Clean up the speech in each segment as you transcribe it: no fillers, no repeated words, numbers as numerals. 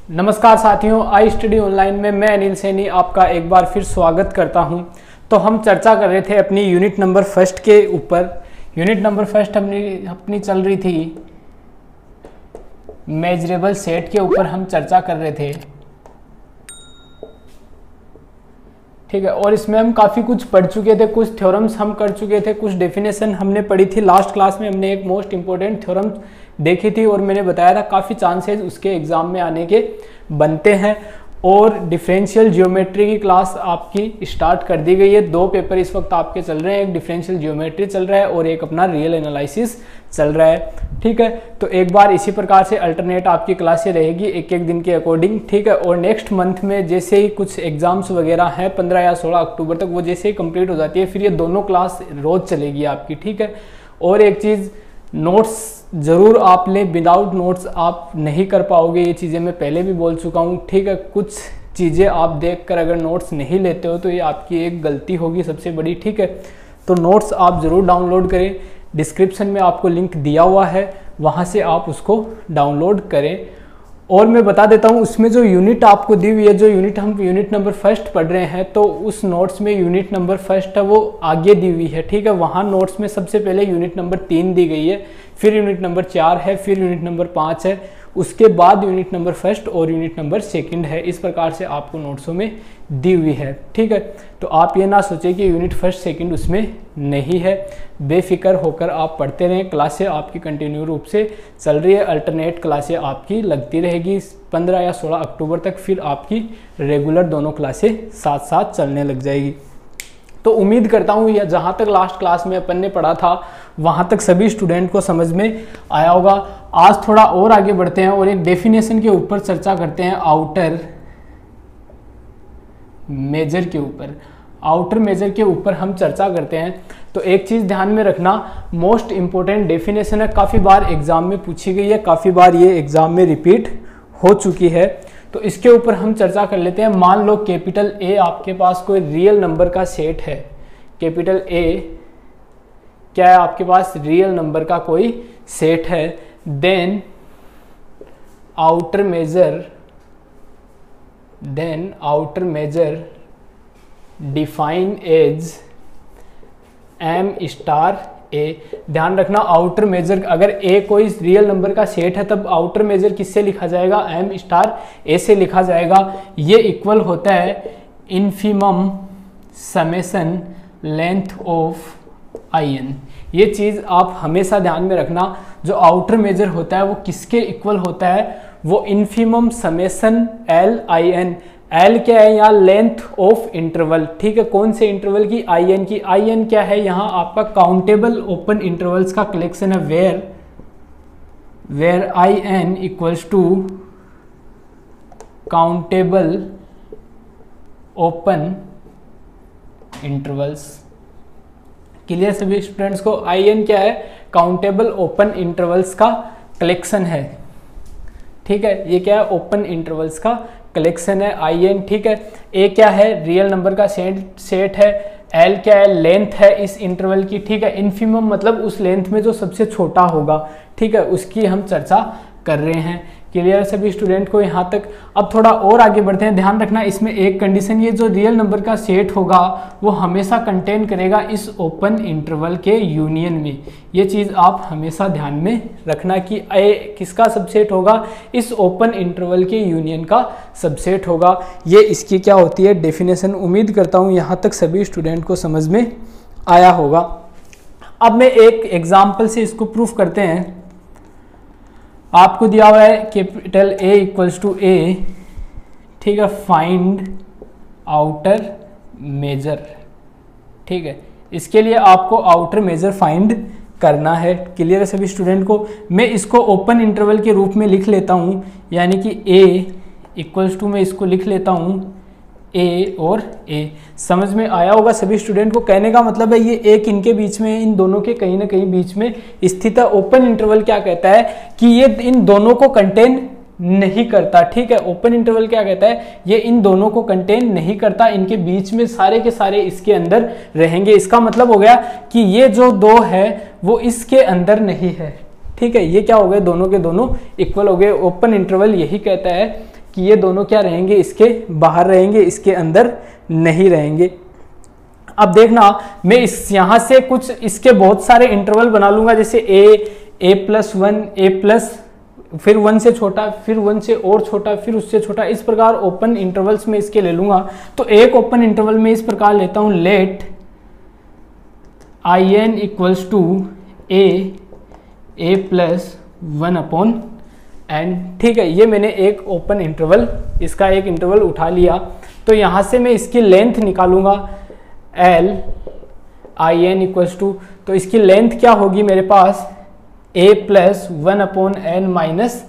नमस्कार साथियों, I study online में मैं अनिल सैनी आपका एक बार फिर स्वागत करता हूं। तो हम चर्चा कर रहे थे अपनी यूनिट नंबर फर्स्ट के ऊपर। यूनिट नंबर फर्स्ट अपनी चल रही थी मेजरेबल सेट के ऊपर हम चर्चा कर रहे थे, ठीक है। और इसमें हम काफ़ी कुछ पढ़ चुके थे, कुछ थ्योरम्स हम कर चुके थे, कुछ डेफिनेशन हमने पढ़ी थी। लास्ट क्लास में हमने एक मोस्ट इंपॉर्टेंट थ्योरम देखी थी और मैंने बताया था काफ़ी चांसेस उसके एग्जाम में आने के बनते हैं। और डिफरेंशियल ज्योमेट्री की क्लास आपकी स्टार्ट कर दी गई है। 2 पेपर इस वक्त आपके चल रहे हैं, एक डिफरेंशियल ज्योमेट्री चल रहा है और एक अपना रियल एनालिसिस चल रहा है, ठीक है। तो एक बार इसी प्रकार से अल्टरनेट आपकी क्लासें रहेगी एक एक दिन के अकॉर्डिंग, ठीक है। और नेक्स्ट मंथ में जैसे ही कुछ एग्जाम्स वगैरह हैं 15 या 16 अक्टूबर तक, वो जैसे ही कंप्लीट हो जाती है फिर ये दोनों क्लास रोज चलेगी आपकी, ठीक है। और एक चीज़, नोट्स ज़रूर आप लें, विदाउट नोट्स आप नहीं कर पाओगे। ये चीज़ें मैं पहले भी बोल चुका हूँ, ठीक है। कुछ चीज़ें आप देखकर अगर नोट्स नहीं लेते हो तो ये आपकी एक गलती होगी सबसे बड़ी, ठीक है। तो नोट्स आप ज़रूर डाउनलोड करें, डिस्क्रिप्शन में आपको लिंक दिया हुआ है, वहाँ से आप उसको डाउनलोड करें। और मैं बता देता हूँ उसमें जो यूनिट आपको दी हुई है, जो यूनिट हम यूनिट नंबर फर्स्ट पढ़ रहे हैं, तो उस नोट्स में यूनिट नंबर फर्स्ट है वो आगे दी हुई है, ठीक है। वहाँ नोट्स में सबसे पहले यूनिट नंबर 3 दी गई है, फिर यूनिट नंबर 4 है, फिर यूनिट नंबर 5 है, उसके बाद यूनिट नंबर फर्स्ट और यूनिट नंबर सेकंड है। इस प्रकार से आपको नोट्सों में दी हुई है, ठीक है। तो आप ये ना सोचें कि यूनिट फर्स्ट सेकंड उसमें नहीं है, बेफिक्र होकर आप पढ़ते रहें। क्लासें आपकी कंटिन्यू रूप से चल रही है, अल्टरनेट क्लासें आपकी लगती रहेगी 15 या 16 अक्टूबर तक, फिर आपकी रेगुलर दोनों क्लासें साथ साथ चलने लग जाएगी। तो उम्मीद करता हूँ यह जहाँ तक लास्ट क्लास में अपन ने पढ़ा था वहाँ तक सभी स्टूडेंट को समझ में आया होगा। आज थोड़ा और आगे बढ़ते हैं और एक डेफिनेशन के ऊपर चर्चा करते हैं, आउटर मेजर के ऊपर। आउटर मेजर के ऊपर हम चर्चा करते हैं। तो एक चीज़ ध्यान में रखना, मोस्ट इंपॉर्टेंट डेफिनेशन है, काफ़ी बार एग्जाम में पूछी गई है, काफ़ी बार ये एग्जाम में रिपीट हो चुकी है। तो इसके ऊपर हम चर्चा कर लेते हैं। मान लो कैपिटल ए आपके पास कोई रियल नंबर का सेट है। कैपिटल ए क्या है आपके पास? रियल नंबर का कोई सेट है। Then outer measure define as M star A. ध्यान रखना, आउटर मेजर, अगर ए कोई रियल नंबर का सेट है तब आउटर मेजर किससे लिखा जाएगा? एम स्टार ए से लिखा जाएगा। ये इक्वल होता है infimum summation length of I N. ये चीज़ आप हमेशा ध्यान में रखना, जो आउटर मेजर होता है वो किसके इक्वल होता है? वो infimum summation L I N. L क्या है यहाँ? लेंथ ऑफ इंटरवल, ठीक है। कौन से इंटरवल की? आई एन की। आई एन क्या है यहाँ? आपका काउंटेबल ओपन इंटरवल्स का कलेक्शन है, where I N equals to countable open intervals. Clear सभी स्टूडेंट्स को? आई एन क्या है? काउंटेबल ओपन इंटरवल्स का कलेक्शन है, ठीक है। ये क्या है? ओपन इंटरवल्स का कलेक्शन है आई एन, ठीक है। ए क्या है? रियल नंबर का सेट है। एल क्या है? लेंथ है इस इंटरवल की, ठीक है। इन्फिमम मतलब उस लेंथ में जो सबसे छोटा होगा, ठीक है, उसकी हम चर्चा कर रहे हैं। क्लियर सभी स्टूडेंट को यहाँ तक? अब थोड़ा और आगे बढ़ते हैं। ध्यान रखना इसमें एक कंडीशन, ये जो रियल नंबर का सेट होगा वो हमेशा कंटेन करेगा इस ओपन इंटरवल के यूनियन में। ये चीज़ आप हमेशा ध्यान में रखना कि ए किसका सबसेट होगा? इस ओपन इंटरवल के यूनियन का सबसेट होगा। ये इसकी क्या होती है? डेफिनेशन। उम्मीद करता हूँ यहाँ तक सभी स्टूडेंट को समझ में आया होगा। अब मैं एक एग्जाम्पल से इसको प्रूफ करते हैं। आपको दिया हुआ है capital A equals to A, ठीक है, फाइंड आउटर मेजर, ठीक है। इसके लिए आपको आउटर मेजर फाइंड करना है। क्लियर है सभी स्टूडेंट को? मैं इसको ओपन इंटरवल के रूप में लिख लेता हूँ, यानी कि ए इक्वल्स टू, मैं इसको लिख लेता हूँ ए और ए। समझ में आया होगा सभी स्टूडेंट को? कहने का मतलब है ये एक इनके बीच में, इन दोनों के कहीं ना कहीं बीच में स्थित है। ओपन इंटरवल क्या कहता है कि ये इन दोनों को कंटेन नहीं करता, ठीक है। ओपन इंटरवल क्या कहता है? ये इन दोनों को कंटेन नहीं करता, इनके बीच में सारे के सारे इसके अंदर रहेंगे। इसका मतलब हो गया कि ये जो दो है वो इसके अंदर नहीं है, ठीक है। ये क्या हो गए? दोनों के दोनों इक्वल हो गए। ओपन इंटरवल यही कहता है कि ये दोनों क्या रहेंगे, इसके बाहर रहेंगे, इसके अंदर नहीं रहेंगे। अब देखना मैं इस यहाँ से कुछ इसके बहुत सारे इंटरवल बना लूंगा, जैसे a प्लस 1, a प्लस, फिर 1 से छोटा, फिर 1 से और छोटा, फिर उससे छोटा, इस प्रकार ओपन इंटरवल्स में इसके ले लूंगा। तो एक ओपन इंटरवल में इस प्रकार लेता हूं, let in equals to a plus 1 upon n। ठीक है, ये मैंने एक ओपन इंटरवल, इसका एक इंटरवल उठा लिया। तो यहाँ से मैं इसकी लेंथ निकालूंगा, l in इक्वल्स टू, तो इसकी लेंथ क्या होगी मेरे पास, a plus 1 upon n minus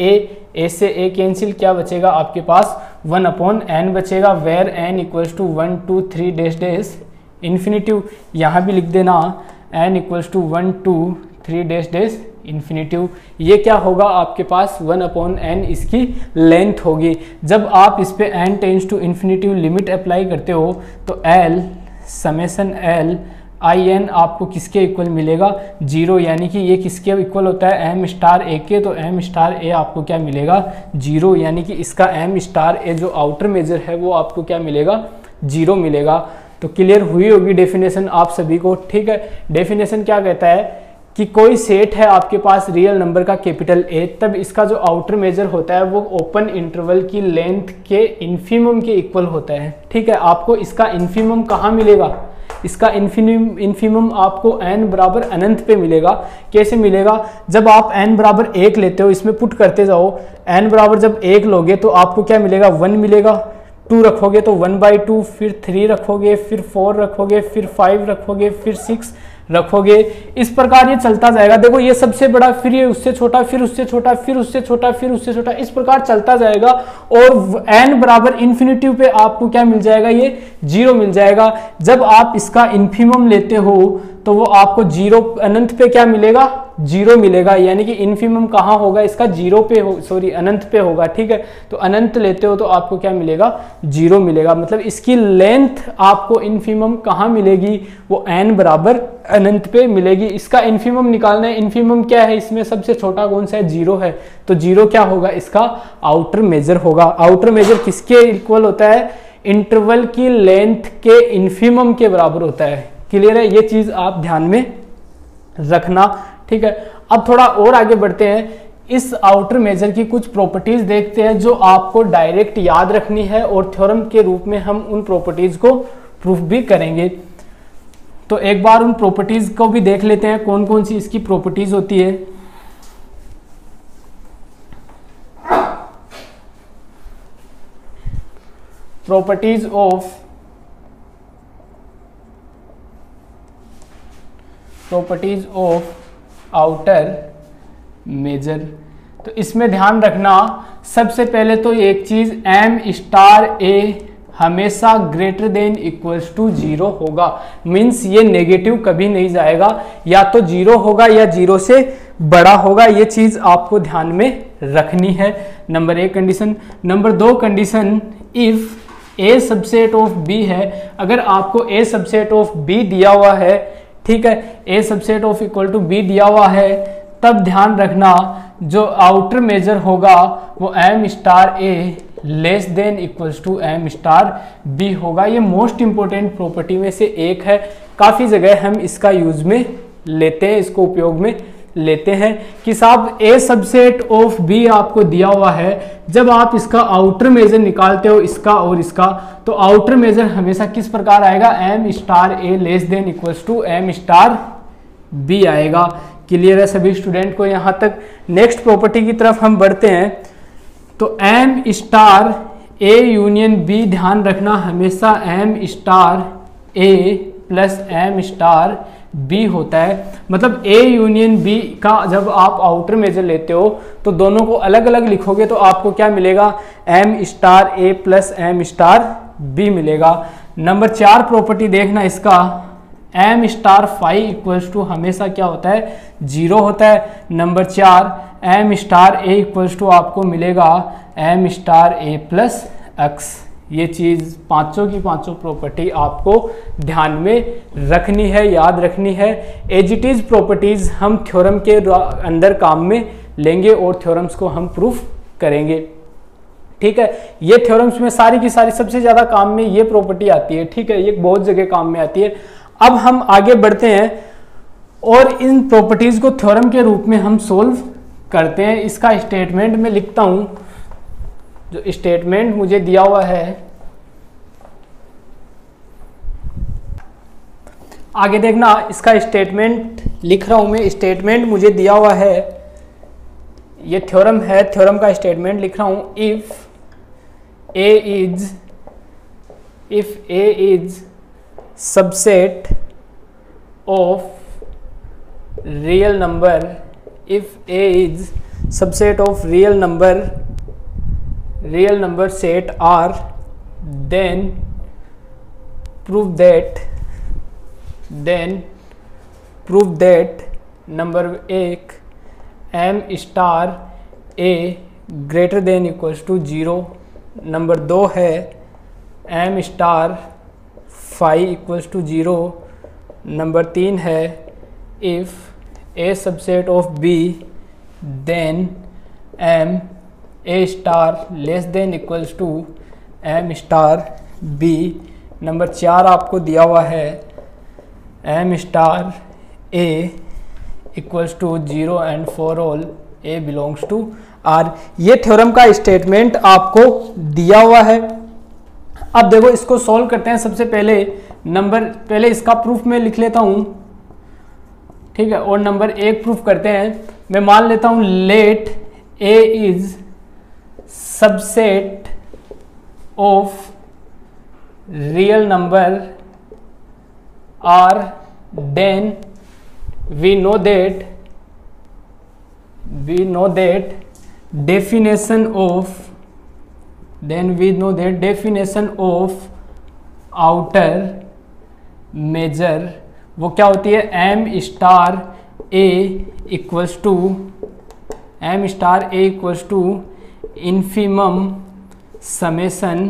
a से a कैंसिल, क्या बचेगा आपके पास 1 अपॉन n बचेगा, where n equals to 1 2 3 dash dash infinitive. यहाँ भी लिख देना n equals to 1 2 3 dash dash infinitive. ये क्या होगा आपके पास 1 अपॉन n इसकी लेंथ होगी। जब आप इस पे n tends to infinitive limit apply करते हो तो l समेसन l in आपको किसके इक्वल मिलेगा, 0, यानी कि ये किसके इक्वल होता है, m स्टार a के, तो m स्टार a आपको क्या मिलेगा, 0, यानी कि इसका m स्टार a जो आउटर मेजर है वो आपको क्या मिलेगा, 0 मिलेगा। तो क्लियर हुई होगी डेफिनेशन आप सभी को। ठीक है, डेफिनेशन क्या कहता है कि कोई सेट है आपके पास रियल नंबर का कैपिटल A, तब इसका जो आउटर मेजर होता है वो ओपन इंटरवल की लेंथ के इन्फीमम के इक्वल होता है। ठीक है, आपको इसका इन्फीमम कहाँ मिलेगा, इसका इन्फीमम आपको n बराबर अनंत पे मिलेगा। कैसे मिलेगा, जब आप n बराबर 1 लेते हो, इसमें पुट करते जाओ, n बराबर जब 1 लोगे तो आपको क्या मिलेगा, 1 मिलेगा, 2 रखोगे तो 1/2, फिर 3 रखोगे, फिर 4 रखोगे, फिर 5 रखोगे, फिर 6 रखोगे, इस प्रकार ये चलता जाएगा। देखो ये सबसे बड़ा, फिर ये उससे छोटा, फिर उससे छोटा, फिर उससे छोटा, फिर उससे छोटा, इस प्रकार चलता जाएगा और n बराबर इन्फिनिटिव पे आपको क्या मिल जाएगा, ये 0 मिल जाएगा। जब आप इसका इन्फीमम लेते हो तो वो आपको 0 अनंत पे क्या मिलेगा, 0 मिलेगा, यानी कि इन्फीमम कहाँ होगा इसका, 0 पे हो, सॉरी अनंत पे होगा। ठीक है, तो अनंत लेते हो तो आपको क्या मिलेगा, 0 मिलेगा। मतलब इसकी लेंथ आपको इन्फीमम कहाँ मिलेगी, वो n बराबर अनंत पे मिलेगी। इसका इन्फीमम निकालना है, इन्फीमम क्या है, इसमें सबसे छोटा कौन सा है, 0 है, तो 0 क्या होगा, इसका आउटर मेजर होगा। आउटर मेजर किसके इक्वल होता है, इंटरवल की लेंथ के इन्फीमम के बराबर होता है। क्लियर है, ये चीज आप ध्यान में रखना। ठीक है, अब थोड़ा और आगे बढ़ते हैं, इस आउटर मेजर की कुछ प्रॉपर्टीज देखते हैं जो आपको डायरेक्ट याद रखनी है और थ्योरम के रूप में हम उन प्रॉपर्टीज को प्रूफ भी करेंगे। तो एक बार उन प्रॉपर्टीज को भी देख लेते हैं, कौन कौन सी इसकी प्रॉपर्टीज होती है। Properties of outer measure. तो इसमें ध्यान रखना, सबसे पहले तो एक चीज, m स्टार a हमेशा ग्रेटर देन इक्वल्स टू 0 होगा। मीन्स ये नेगेटिव कभी नहीं जाएगा, या तो 0 होगा या 0 से बड़ा होगा। ये चीज आपको ध्यान में रखनी है, number 1 condition. Number 2 condition, if a subset of b है, अगर आपको a सबसेट ऑफ b दिया हुआ है, ठीक है, a subset of equal to b दिया हुआ है, तब ध्यान रखना जो आउटर मेजर होगा वो m star a less than equals to m star b होगा। ये मोस्ट इंपोर्टेंट प्रॉपर्टी में से एक है, काफ़ी जगह हम इसका यूज में लेते हैं, इसको उपयोग में लेते हैं कि साहब a सबसेट ऑफ b आपको दिया हुआ है, जब आप इसका आउटर मेजर निकालते हो, इसका और इसका, तो आउटर मेजर हमेशा किस प्रकार आएगा, m star a less than equals to m star b आएगा। क्लियर है सभी स्टूडेंट को यहाँ तक। नेक्स्ट प्रॉपर्टी की तरफ हम बढ़ते हैं। तो m star a union b, ध्यान रखना हमेशा m star a plus m star b होता है। मतलब a यूनियन b का जब आप आउटर मेजर लेते हो तो दोनों को अलग अलग लिखोगे तो आपको क्या मिलेगा, m star a plus m star b मिलेगा। नंबर 4 प्रॉपर्टी देखना इसका, m star phi equals to हमेशा क्या होता है, 0 होता है। Number 4 m star a equals to आपको मिलेगा m star a plus x। ये चीज़ पांचों की पांचों प्रॉपर्टी आपको ध्यान में रखनी है, याद रखनी है। एज इट इज प्रॉपर्टीज हम थ्योरम के अंदर काम में लेंगे और थ्योरम्स को हम प्रूफ करेंगे। ठीक है, ये थ्योरम्स में सारी की सारी सबसे ज्यादा काम में ये प्रॉपर्टी आती है। ठीक है, ये बहुत जगह काम में आती है। अब हम आगे बढ़ते हैं और इन प्रॉपर्टीज को थ्योरम के रूप में हम सोल्व करते हैं। इसका स्टेटमेंट में लिखता हूं, जो स्टेटमेंट मुझे दिया हुआ है आगे देखना, इसका स्टेटमेंट लिख रहा हूं मैं। स्टेटमेंट मुझे दिया हुआ है, ये थ्योरम है, थ्योरम का स्टेटमेंट लिख रहा हूं। If a is subset of real number, if a is subset of real number set R, then prove that number 1 m star a greater than equals to 0, number 2 है m star phi equals to 0, number 3 है if a subset of b then m a star less than equals to m star b, number 4 आपको दिया हुआ है m star a equals to 0 and for all a belongs to r। ये theorem का statement आपको दिया हुआ है। अब देखो इसको सॉल्व करते हैं। सबसे पहले इसका प्रूफ में लिख लेता हूं, ठीक है, और नंबर 1 प्रूफ करते हैं। मैं मान लेता हूं let a is subset of real number R, then we know that definition of outer measure वो क्या होती है, m star a equals to infimum summation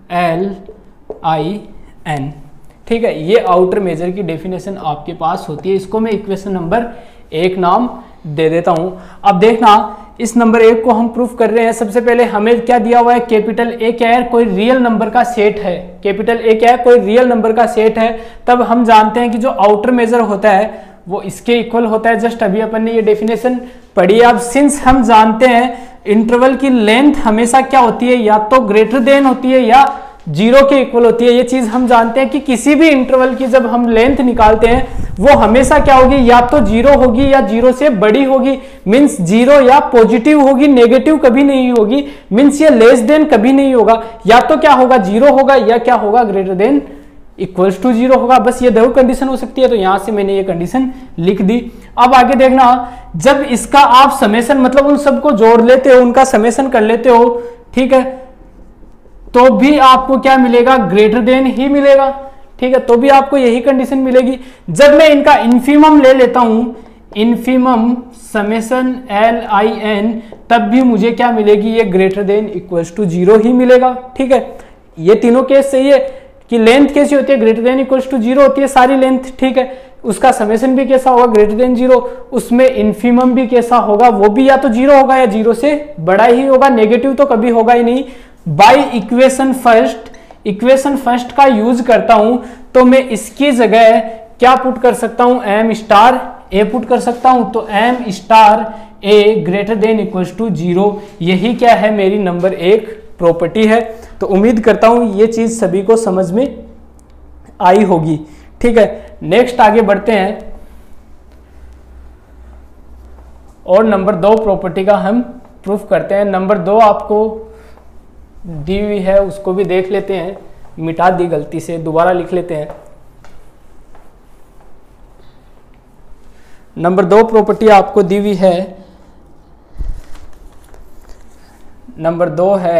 LIN। ठीक है, ये आउटर मेजर की डेफिनेशन आपके पास होती है। इसको मैं इक्वेशन नंबर 1 नाम दे देता हूं। अब देखना, इस नंबर 1 को हम प्रूफ कर रहे हैं। सबसे पहले हमें क्या दिया हुआ है, कैपिटल A क्या है, कोई रियल नंबर का सेट है। कैपिटल A क्या है, कोई रियल नंबर का सेट है। तब हम जानते हैं कि जो आउटर मेजर होता है वो इसके इक्वल होता है। जस्ट अभी अपन ने ये डेफिनेशन पढ़ी। अब सिंस हम जानते हैं इंटरवल की लेंथ हमेशा क्या होती है, या तो ग्रेटर देन होती है या 0 के इक्वल होती है। ये चीज हम जानते हैं कि किसी भी इंटरवल की जब हम लेंथ निकालते हैं वो हमेशा क्या होगी, या तो 0 होगी या 0 से बड़ी होगी। मींस 0 या पॉजिटिव होगी, नेगेटिव कभी नहीं होगी। मींस ये लेस देन कभी नहीं होगा। या तो क्या होगा, 0 होगा, या क्या होगा, ग्रेटर देन इक्वल्स टू 0 होगा। बस ये दो कंडीशन हो सकती है। तो यहां से मैंने ये कंडीशन लिख दी। अब आगे देखना, जब इसका आप समेशन मतलब उन सबको जोड़ लेते हो, उनका समेशन कर लेते हो, ठीक है, तो भी आपको क्या मिलेगा, ग्रेटर देन ही मिलेगा। ठीक है, तो भी आपको यही कंडीशन मिलेगी। जब मैं इनका इन्फीमम ले लेता हूं, इन्फीमम समेशन LIN, तब भी मुझे क्या मिलेगी, ये ग्रेटर देन इक्वल्स टू 0 ही मिलेगा। ठीक है, ये तीनों केस सही है कि लेंथ कैसी होती है, ग्रेटर देन इक्वल्स टू 0 होती है सारी लेंथ। ठीक है, उसका समेशन भी कैसा होगा, ग्रेटर देन 0। उसमें इन्फीमम भी कैसा होगा, वो भी या तो 0 होगा या 0 से बड़ा ही होगा, नेगेटिव तो कभी होगा ही नहीं। बाय इक्वेशन फर्स्ट का यूज करता हूं, तो मैं इसकी जगह क्या पुट कर सकता हूं, m स्टार a पुट कर सकता हूं। तो m star a greater than equals to 0, यही क्या है, मेरी नंबर 1 प्रॉपर्टी है। तो उम्मीद करता हूं ये चीज सभी को समझ में आई होगी। ठीक है, नेक्स्ट आगे बढ़ते हैं और नंबर 2 प्रॉपर्टी का हम प्रूफ करते हैं। नंबर 2 आपको दी हुई है, उसको भी देख लेते हैं। मिटा दी गलती से, दोबारा लिख लेते हैं। नंबर 2 प्रॉपर्टी आपको दी हुई है। नंबर 2 है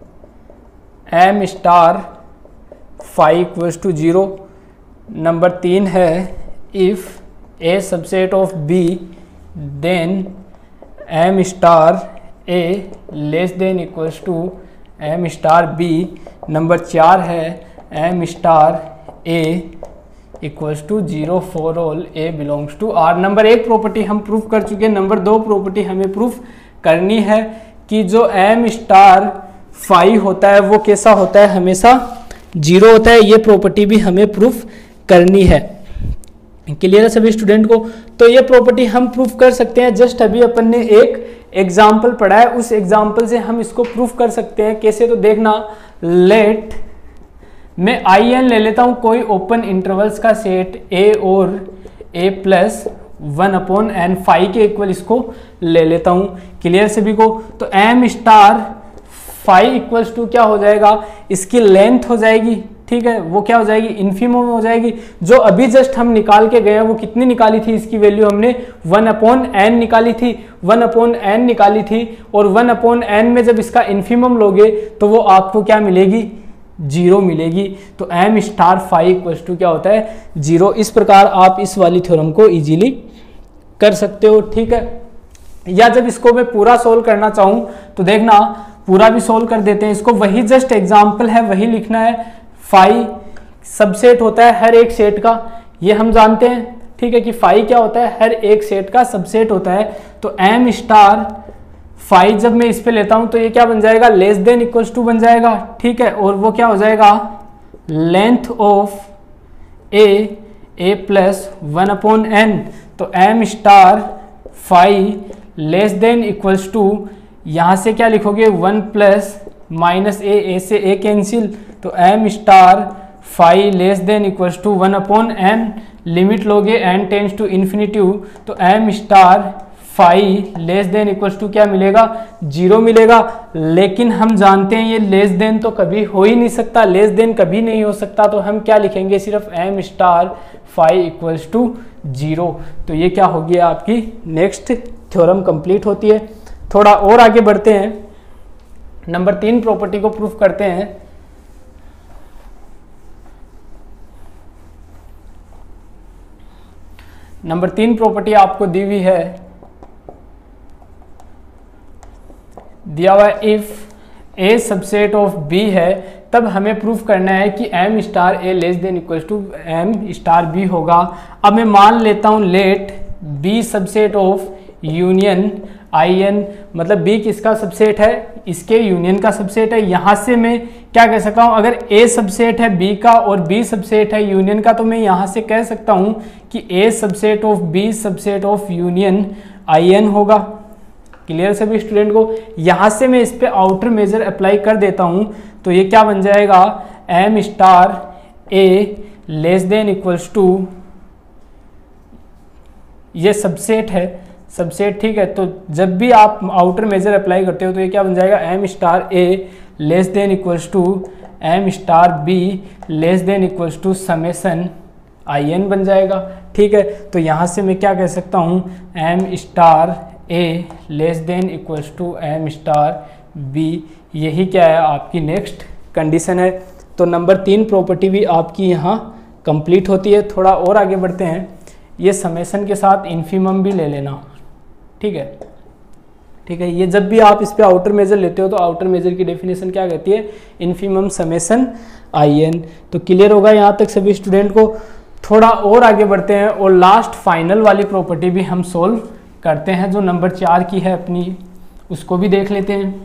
m star phi equals to 0। Number 3 है if a subset of b then m star a less than equals to m star b। Number 4 है m star a equals to 0 for all a belongs to r। Number 1 property हम proof कर चुके हैं। Number 2 property हमें proof करनी है कि जो m स्टार फाई होता है वो कैसा होता है, हमेशा 0 होता है। ये प्रॉपर्टी भी हमें प्रूफ करनी है। क्लियर है सभी स्टूडेंट को? तो ये प्रॉपर्टी हम प्रूफ कर सकते हैं। जस्ट अभी अपन ने एक एग्जाम्पल पढ़ा है, उस एग्जाम्पल से हम इसको प्रूफ कर सकते हैं। कैसे? तो देखना, लेट मैं आई एन ले लेता हूं कोई ओपन इंटरवल्स का सेट ए और ए प्लस 1/n फाई के इक्वल इसको ले लेता हूं। क्लियर सभी को? तो m star phi equals to क्या हो जाएगा, इसकी लेंथ हो जाएगी, ठीक है, वो क्या हो जाएगी, इन्फीमम हो जाएगी। जो अभी जस्ट हम निकाल के गए हैं वो कितनी निकाली थी, इसकी वैल्यू हमने 1/n निकाली थी, 1/n निकाली थी। और 1/n में जब इसका इन्फीमम लोगे तो वो आपको क्या मिलेगी, 0 मिलेगी। तो m star phi equals to क्या होता है, 0। इस प्रकार आप इस वाली थ्योरम को इजीली कर सकते हो, ठीक है। या जब इसको मैं पूरा सोल्व करना चाहूं तो देखना, पूरा भी सोल्व कर देते हैं इसको। वही जस्ट एग्जाम्पल है, वही लिखना है। फाई सबसेट होता है हर एक सेट का, ये हम जानते हैं, ठीक है, कि फाई क्या होता है, हर एक सेट का सबसेट होता है। तो एम स्टार फाई जब मैं इस पे लेता हूं तो ये क्या बन जाएगा, लेस देन इक्वल्स टू बन जाएगा, ठीक है। और वो क्या हो जाएगा, length of A plus 1/n। तो m star phi less than equals to, यहां से क्या लिखोगे, 1 प्लस माइनस ए से ए कैंसिल। तो m star phi less than equals to 1/n, limit लोगे n टेंस टू इन्फिनिटी। तो m star phi less than equals to क्या मिलेगा, 0 मिलेगा। लेकिन हम जानते हैं ये लेस देन तो कभी हो ही नहीं सकता, लेस देन कभी नहीं हो सकता। तो हम क्या लिखेंगे, सिर्फ m star phi equals to 0। तो ये क्या होगी, आपकी नेक्स्ट थ्योरम कंप्लीट होती है। थोड़ा और आगे बढ़ते हैं, नंबर 3 प्रॉपर्टी को प्रूफ करते हैं। नंबर 3 प्रॉपर्टी आपको दी हुई है, दिया हुआ if a subset of b है, तब हमें प्रूफ करना है कि m star a less than equals to m star b होगा। अब मैं मान लेता हूं let b subset of union i n, मतलब बी किसका सबसेट है, इसके यूनियन का सबसेट है। यहां से मैं क्या कह सकता हूं, अगर ए सबसेट है बी का और बी सबसेट है यूनियन का, तो मैं यहां से कह सकता हूं कि a subset of b subset of union i n होगा। क्लियर सभी स्टूडेंट को? यहां से मैं इस पे आउटर मेजर अप्लाई कर देता हूं तो ये क्या बन जाएगा, m star a less than equals to, ये सबसेट है, सबसेट, ठीक है। तो जब भी आप आउटर मेजर अप्लाई करते हो तो ये क्या बन जाएगा, m star a less than equals to m star b less than equals to summation i n बन जाएगा, ठीक है। तो यहाँ से मैं क्या कह सकता हूँ, m star a less than equals to m star b, यही क्या है, आपकी नेक्स्ट कंडीशन है। तो नंबर 3 प्रॉपर्टी भी आपकी यहाँ कंप्लीट होती है। थोड़ा और आगे बढ़ते हैं, ये समेसन के साथ इन्फीमम भी ले लेना, ठीक है, ठीक है। ये जब भी आप इस पे आउटर मेजर लेते हो तो आउटर मेजर की डेफिनेशन क्या कहती है, इन्फीमम समेसन आई एन। तो क्लियर होगा यहाँ तक सभी स्टूडेंट को? थोड़ा और आगे बढ़ते हैं और लास्ट फाइनल वाली प्रॉपर्टी भी हम सोल्व करते हैं, जो नंबर 4 की है अपनी, उसको भी देख लेते हैं।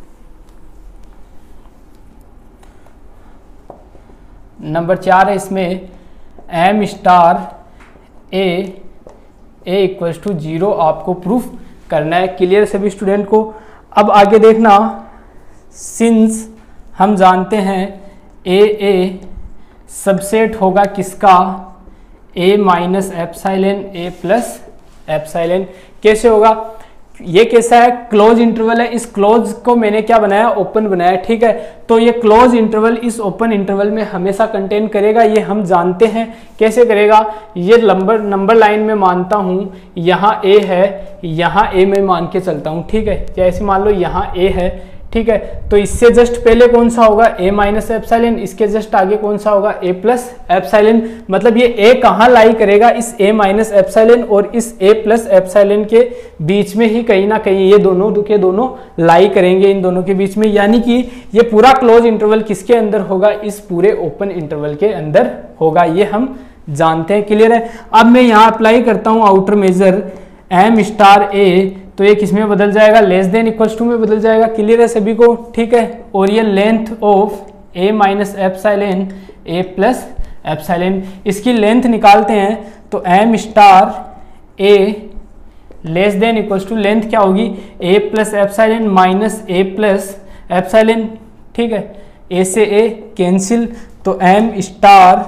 नंबर 4 है इसमें m star a equals to 0 आपको प्रूफ करना है। क्लियर सभी स्टूडेंट को? अब आगे देखना, सिंस हम जानते हैं ए सबसेट होगा किसका, a minus epsilon a plus epsilon. कैसे होगा, ये कैसा है, क्लोज इंटरवल है। इस क्लोज को मैंने क्या बनाया, ओपन बनाया, ठीक है। तो ये क्लोज इंटरवल इस ओपन इंटरवल में हमेशा कंटेन करेगा, ये हम जानते हैं। कैसे करेगा, ये नंबर लाइन में मानता हूं यहाँ ए है, यहाँ ए में मान के चलता हूं, ठीक है। जैसे मान लो यहाँ ए है, ठीक है। तो इससे जस्ट पहले कौन सा होगा, ए माइनस एप्सिलॉन, इसके जस्ट आगे कौन सा होगा, ए प्लस एप्सिलॉन। मतलब ये ए कहाँ लाई करेगा, इस ए माइनस एप्सिलॉन और इस ए प्लस एप्सिलॉन के बीच में ही कहीं ना कहीं ये दोनों के दोनों लाई करेंगे, इन दोनों के बीच में। यानी कि ये पूरा क्लोज इंटरवल किसके अंदर होगा, इस पूरे ओपन इंटरवल के अंदर होगा, ये हम जानते हैं। क्लियर है? अब मैं यहाँ अप्लाई करता हूँ outer measure m star a, तो ये किस में बदल जाएगा, लेस देन इक्वल्स टू में बदल जाएगा। क्लियर है सभी को, ठीक है। और ये length of a minus epsilon a plus epsilon, इसकी लेंथ निकालते हैं तो m star a less than equals to length क्या होगी, a plus epsilon minus a plus epsilon, ठीक है। a से a कैंसिल, तो m star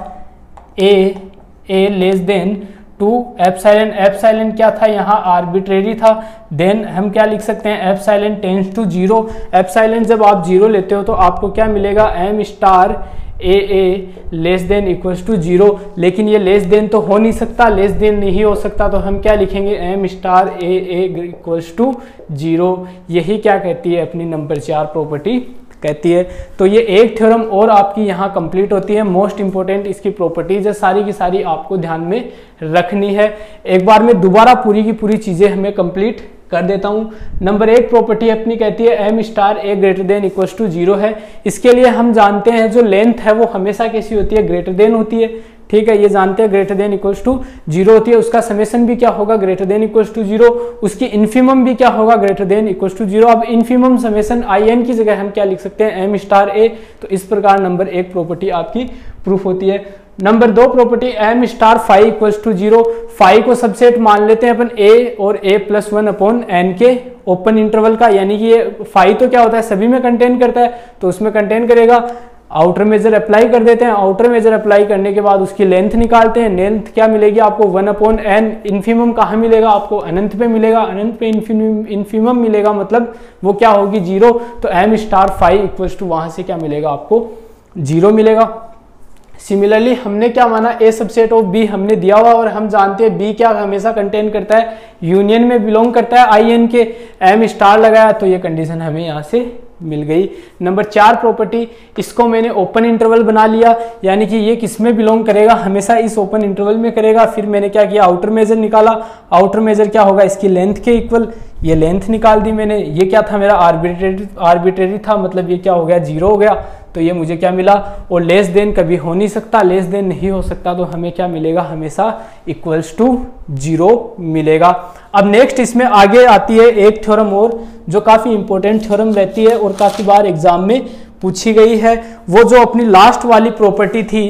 a less than two epsilon, epsilon क्या था यहाँ आर्बिट्रेरी था, देन हम क्या लिख सकते हैं, epsilon tends to zero. Epsilon जब आप जीरो लेते हो तो आपको क्या मिलेगा, m star a less than equals to zero. लेकिन ये लेस देन तो हो नहीं सकता, लेस देन नहीं हो सकता, तो हम क्या लिखेंगे, m star a equals to zero. यही क्या कहती है अपनी नंबर 4 प्रॉपर्टी कहती है। तो ये एक थ्योरम और आपकी यहाँ कंप्लीट होती है। मोस्ट इंपॉर्टेंट इसकी प्रॉपर्टीज है, सारी की सारी आपको ध्यान में रखनी है। एक बार में दोबारा पूरी की पूरी चीजें हमें कंप्लीट कर देता हूँ। नंबर 1 प्रॉपर्टी अपनी कहती है m star a greater than equals to zero है। इसके लिए हम जानते हैं जो लेंथ है वो हमेशा कैसी होती है, ग्रेटर देन होती है, ठीक है। ये जानते हैं greater than equals to zero होती है, उसका समेशन भी क्या होगा, greater than equals to zero, उसकी इन्फिमम भी क्या होगा, greater than equals to zero. अब इन्फिमम समेशन in की जगह हम क्या लिख सकते हैं, m स्टार a। तो इस प्रकार नंबर 1 प्रॉपर्टी आपकी प्रूफ होती है। Number 2 property m star phi equals to zero, phi को सबसेट मान लेते हैं अपन a और a प्लस 1 अपॉन n के ओपन इंटरवल का, यानी कि ये फाई तो क्या होता है, सभी में कंटेन करता है, तो उसमें कंटेन करेगा। आउटर मेजर अप्लाई कर देते हैं, आउटर मेजर अप्लाई करने के बाद उसकी लेंथ निकालते हैं। लेंथ क्या मिलेगी आपको, 1 अपॉन n। इन्फिमम कहाँ मिलेगा आपको, अनंत पे मिलेगा, अनंत पे इन्फिमम मिलेगा, मतलब वो क्या होगी, जीरो। तो m star phi equals to वहां से क्या मिलेगा आपको, जीरो मिलेगा। सिमिलरली हमने क्या माना, ए सबसेट ऑफ बी हमने दिया हुआ, और हम जानते हैं बी क्या हमेशा कंटेन करता है, यूनियन में बिलोंग करता है in के। m स्टार लगाया तो ये कंडीशन हमें यहाँ से मिल गई। नंबर 4 प्रॉपर्टी, इसको मैंने ओपन इंटरवल बना लिया, यानी कि ये किस में बिलोंग करेगा, हमेशा इस ओपन इंटरवल में करेगा। फिर मैंने क्या किया, आउटर मेजर निकाला, आउटर मेजर क्या होगा, इसकी लेंथ के इक्वल, ये लेंथ निकाल दी मैंने। ये क्या था मेरा, आर्बिट्रेरी था, मतलब ये क्या हो गया, जीरो हो गया, तो ये मुझे क्या मिला। और लेस देन कभी हो नहीं सकता, लेस देन नहीं हो सकता, तो हमें क्या मिलेगा, हमेशा इक्वल्स टू जीरो मिलेगा। अब नेक्स्ट इसमें आगे आती है एक थ्योरम और, जो काफी इंपॉर्टेंट थ्योरम रहती है और काफी बार एग्जाम में पूछी गई है। वो जो अपनी लास्ट वाली प्रॉपर्टी थी,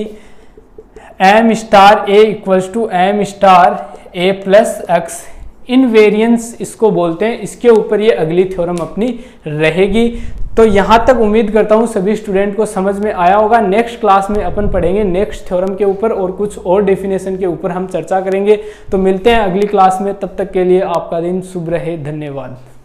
m star a equals to m star a plus x, invariance इसको बोलते हैं। इसके ऊपर ये अगली थ्योरम अपनी रहेगी। तो यहाँ तक उम्मीद करता हूँ सभी स्टूडेंट को समझ में आया होगा। नेक्स्ट क्लास में अपन पढ़ेंगे नेक्स्ट थ्योरम के ऊपर और कुछ और डेफिनेशन के ऊपर हम चर्चा करेंगे। तो मिलते हैं अगली क्लास में, तब तक के लिए आपका दिन शुभ रहे, धन्यवाद।